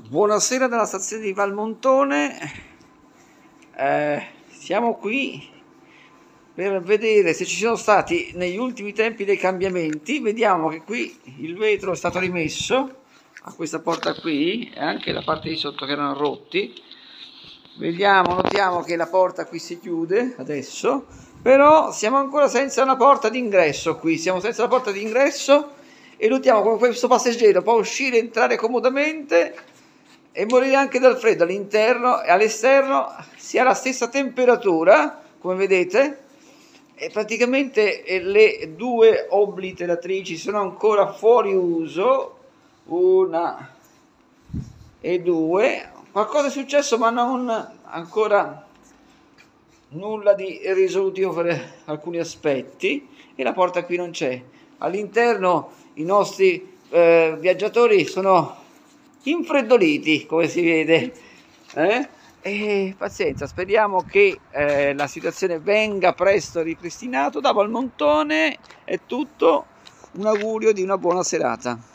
Buonasera dalla stazione di Valmontone. Siamo qui per vedere se ci sono stati negli ultimi tempi dei cambiamenti. Vediamo che qui il vetro è stato rimesso a questa porta qui e anche la parte di sotto che erano rotti. Notiamo che la porta qui si chiude adesso, però siamo ancora senza una porta d'ingresso qui, siamo senza la porta d'ingresso e notiamo come questo passeggero può uscire e entrare comodamente e morire anche dal freddo. All'interno e all'esterno si ha la stessa temperatura, come vedete, e praticamente le due obliteratrici sono ancora fuori uso, una e due. Qualcosa è successo, ma non ancora nulla di risolutivo per alcuni aspetti, e la porta qui non c'è. All'interno i nostri viaggiatori sono infreddoliti, come si vede, e pazienza, speriamo che la situazione venga presto ripristinata. Da Valmontone è tutto, un augurio di una buona serata.